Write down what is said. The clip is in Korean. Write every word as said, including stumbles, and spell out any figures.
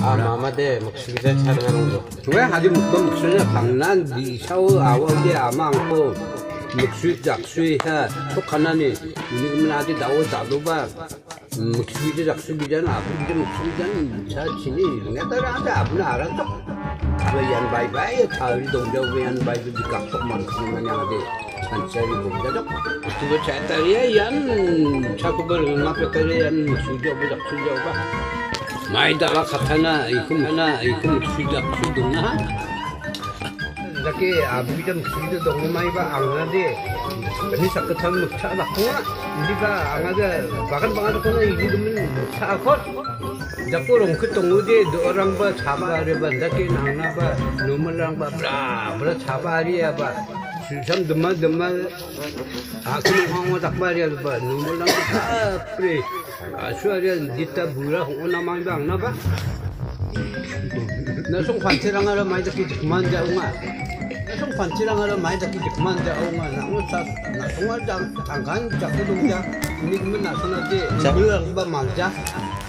아 마마데 목수기자 촬영하는 거. 왜 하지 뭐 목수냐 강난 니 샤워 아워게 아망고 목수 작수해 속하나니 이거는 아직 나오 자도바 목수기자 작수기자는 아버지 목수기자는 자친이 내가 한테 아버나 알았어. 왜안 바이바이 가을 동자 왜안 바이바이 각속만 그냥 하지 산짜리 동자적 그거 차다리야 얀 자꾸 그 음악 배터리 얀 수저부 작수저가 많이 다가 같아나 이금 하나 이금 수작 수동나 자기 아버지 좀 수저 너무 많이 봐 안가지 많이 사끝한 묵차 바꾸나 우리가 안가가 바간 바간 거나 이기면 차컷 자꾸 롱크 동우지 너랑 봐 잡아래 봐 자기 나나 봐 너물랑 봐 브라 브라 잡아리야 봐 수참 드마 드마 아 그냥 황호 닭발이야 봐 너물랑 봐 그래 아수아리야 니타 부라 오나만 방나 봐 나송 관치랑 하러 많이 듣기 그만 자옹아 나송 관치랑 하러 많이 듣기 그만 자옹아 나무 사 나송할 장 장간 자꾸 동자 이미 그만 나서나지 너랑 봐 망자